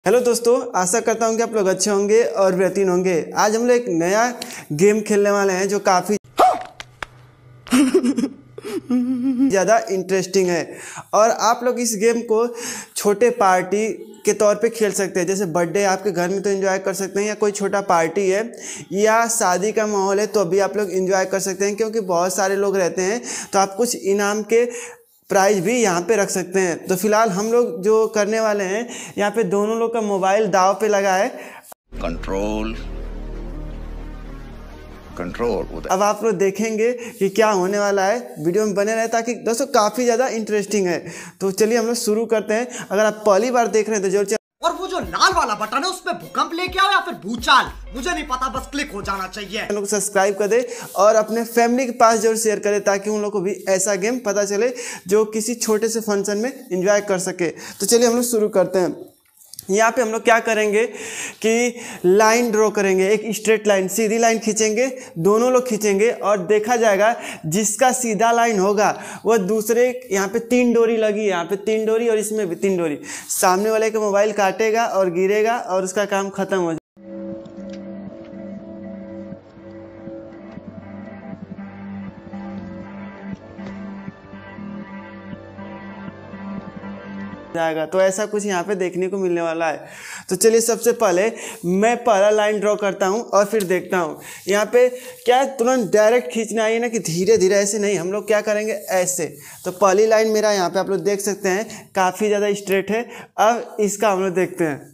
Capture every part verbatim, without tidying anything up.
Hello दोस्तों, आशा करता हूँ कि आप लोग अच्छे होंगे और बेहतरीन होंगे। आज हम लोग एक नया गेम खेलने वाले हैं जो काफ़ी ज़्यादा इंटरेस्टिंग है और आप लोग इस गेम को छोटे पार्टी के तौर पे खेल सकते हैं। जैसे बर्थडे आपके घर में तो एंजॉय कर सकते हैं, या कोई छोटा पार्टी है या शादी का माहौल है तो भी आप लोग एंजॉय कर सकते हैं, क्योंकि बहुत सारे लोग रहते हैं तो आप कुछ इनाम के प्राइज भी यहाँ पे रख सकते हैं। तो फिलहाल हम लोग जो करने वाले हैं, यहाँ पे दोनों लोग का मोबाइल दाव पे लगा है। कंट्रोल कंट्रोल अब आप लोग देखेंगे कि क्या होने वाला है। वीडियो में बने रहे ताकि दोस्तों काफ़ी ज़्यादा इंटरेस्टिंग है। तो चलिए हम लोग शुरू करते हैं। अगर आप पहली बार देख रहे हैं तो जरूर, और वो जो लाल वाला बटन है उस पे भूकंप लेके आओ या फिर भूचाल, मुझे नहीं पता, बस क्लिक हो जाना चाहिए। लोग सब्सक्राइब कर दे और अपने फैमिली के पास जरूर शेयर करें ताकि उन लोग को भी ऐसा गेम पता चले जो किसी छोटे से फंक्शन में एंजॉय कर सके। तो चलिए हम लोग शुरू करते हैं। यहाँ पे हम लोग क्या करेंगे कि लाइन ड्रॉ करेंगे, एक स्ट्रेट लाइन, सीधी लाइन खींचेंगे, दोनों लोग खींचेंगे और देखा जाएगा जिसका सीधा लाइन होगा वह दूसरे, यहाँ पे तीन डोरी लगी है, यहाँ पे तीन डोरी और इसमें भी तीन डोरी, सामने वाले का मोबाइल काटेगा और गिरेगा और उसका काम खत्म हो जाएगा। तो ऐसा कुछ यहाँ पे देखने को मिलने वाला है। तो चलिए सबसे पहले मैं पहला लाइन ड्रॉ करता हूँ और फिर देखता हूँ। यहाँ पे क्या तुरंत डायरेक्ट खींचना है ना कि धीरे धीरे, ऐसे नहीं, हम लोग क्या करेंगे ऐसे। तो पहली लाइन मेरा यहाँ पे आप लोग देख सकते हैं काफ़ी ज़्यादा स्ट्रेट है। अब इसका हम लोग देखते हैं।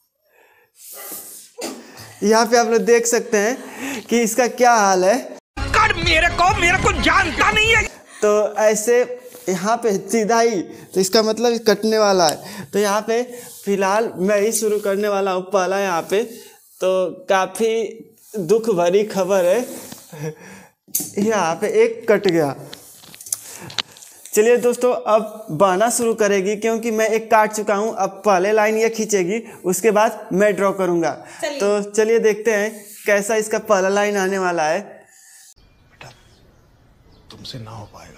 यहाँ पे आप लोग देख सकते हैं कि इसका क्या हाल है। कर मेरे को मेरे को जानता नहीं है। तो ऐसे यहाँ पे सीधा ही, तो इसका मतलब कटने वाला है। तो यहाँ पे फिलहाल मैं ही शुरू करने वाला हूँ पहला। यहाँ पे तो काफ़ी दुख भरी खबर है, यहाँ पे एक कट गया। चलिए दोस्तों, अब बहना शुरू करेगी क्योंकि मैं एक काट चुका हूँ। अब पहले लाइन ये खींचेगी, उसके बाद मैं ड्रॉ करूँगा। तो चलिए देखते हैं कैसा इसका पहला लाइन आने वाला है। बेटा, तुमसे ना हो पाएगा,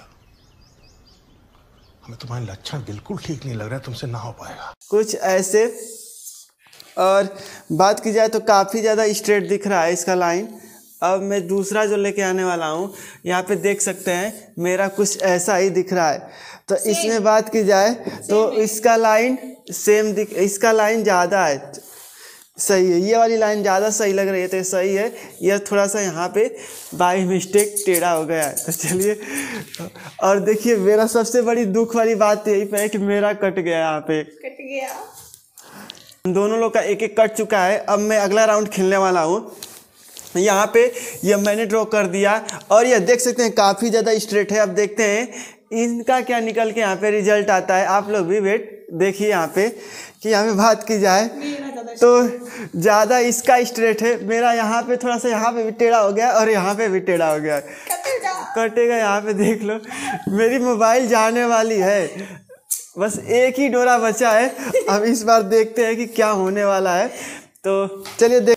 हमें तुम्हारे लक्षण बिल्कुल ठीक नहीं लग रहा है, तुमसे ना हो पाएगा। कुछ ऐसे। और बात की जाए तो काफ़ी ज़्यादा स्ट्रेट दिख रहा है इसका लाइन। अब मैं दूसरा जो लेके आने वाला हूँ, यहाँ पे देख सकते हैं मेरा कुछ ऐसा ही दिख रहा है। तो इसमें बात की जाए तो इसका लाइन सेम दिख, इसका लाइन ज़्यादा है, सही है। ये वाली लाइन ज़्यादा सही लग रही है, तो ये सही है। यह थोड़ा सा यहाँ पे बाई मिस्टेक टेढ़ा हो गया है। तो चलिए, और देखिए मेरा सबसे बड़ी दुख वाली बात यही पे है कि मेरा कट गया, यहाँ पे कट गया। दोनों लोग का एक एक कट चुका है। अब मैं अगला राउंड खेलने वाला हूँ। यहाँ पे ये मैंने ड्रॉ कर दिया और ये देख सकते हैं काफ़ी ज़्यादा स्ट्रेट है। अब देखते हैं इनका क्या निकल के यहाँ पे रिजल्ट आता है। आप लोग भी वेट देखिए यहाँ पे कि यहाँ पे बात की जाए तो ज़्यादा इसका स्ट्रेट है, मेरा यहाँ पे थोड़ा सा यहाँ पे भी टेढ़ा हो गया और यहाँ पे भी टेढ़ा हो गया। कटेगा, यहाँ पे देख लो मेरी मोबाइल जाने वाली है, बस एक ही डोरा बचा है। अब इस बार देखते हैं कि क्या होने वाला है। तो चलिए देख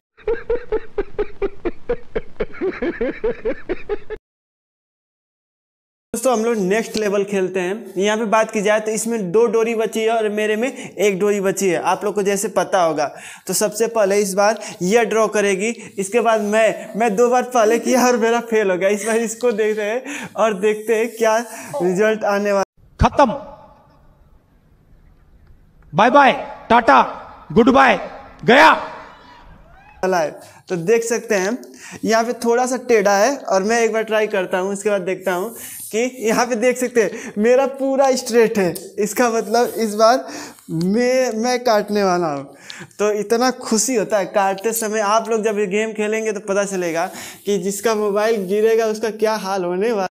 दोस्तों, हम लोग नेक्स्ट लेवल खेलते हैं। यहाँ पे बात की जाए तो इसमें दो डोरी बची है और मेरे में एक डोरी बची है, आप लोग को जैसे पता होगा। तो सबसे पहले इस बार ये ड्रॉ करेगी, इसके बाद मैं मैं दो बार पहले किया और मेरा फेल हो गया। इस बार इसको देखते हैं और देखते हैं क्या रिजल्ट आने वाला। खत्म, bye bye, tata, goodbye, गया। तो देख सकते हैं यहाँ पे थोड़ा सा टेढ़ा है और मैं एक बार ट्राई करता हूँ, इसके बाद देखता हूँ कि यहाँ पे देख सकते हैं मेरा पूरा स्ट्रेट है। इसका मतलब इस बार मैं मैं काटने वाला हूँ। तो इतना खुशी होता है काटते समय। आप लोग जब ये गेम खेलेंगे तो पता चलेगा कि जिसका मोबाइल गिरेगा उसका क्या हाल होने वाला।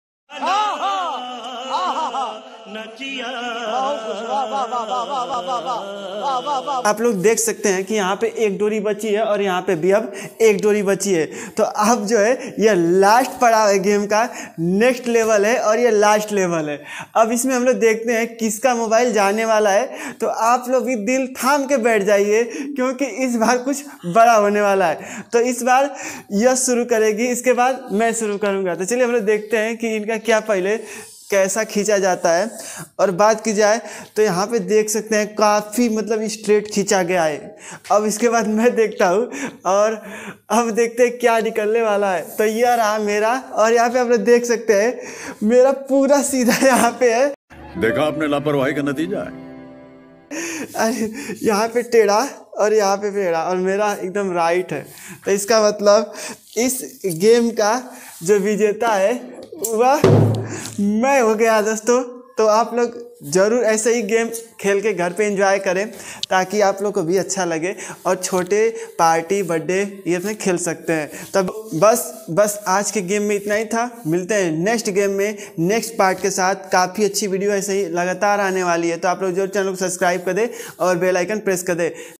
आप लोग देख सकते हैं कि यहाँ पे एक डोरी बची है और यहाँ पे भी अब एक डोरी बची है। तो अब जो है ये लास्ट पड़ाव है गेम का, नेक्स्ट लेवल है और ये लास्ट लेवल है। अब इसमें हम लोग देखते हैं किसका मोबाइल जाने वाला है। तो आप लोग भी दिल थाम के बैठ जाइए क्योंकि इस बार कुछ बड़ा होने वाला है। तो इस बार यह शुरू करेगी, इसके बाद मैं शुरू करूँगा। तो चलिए हम लोग देखते हैं कि इनका क्या पहले कैसा खींचा जाता है। और बात की जाए तो यहाँ पे देख सकते हैं काफ़ी मतलब स्ट्रेट खींचा गया है। अब इसके बाद मैं देखता हूँ और अब देखते हैं क्या निकलने वाला है। तो ये रहा मेरा, और यहाँ पे आप लोग देख सकते हैं मेरा पूरा सीधा यहाँ पे है। देखा आपने लापरवाही का नतीजा है। अरे यहाँ पे टेढ़ा और यहाँ पे टेढ़ा और मेरा एकदम राइट है। तो इसका मतलब इस गेम का जो विजेता है वह मैं हो गया दोस्तों। तो आप लोग ज़रूर ऐसे ही गेम खेल के घर पे एंजॉय करें ताकि आप लोग को भी अच्छा लगे और छोटे पार्टी बर्थडे ये अपने खेल सकते हैं। तब बस बस आज के गेम में इतना ही था। मिलते हैं नेक्स्ट गेम में नेक्स्ट पार्ट के साथ। काफ़ी अच्छी वीडियो ऐसे ही लगातार आने वाली है, तो आप लोग जरूर चैनल को सब्सक्राइब कर दे और बेल आइकन प्रेस कर दे।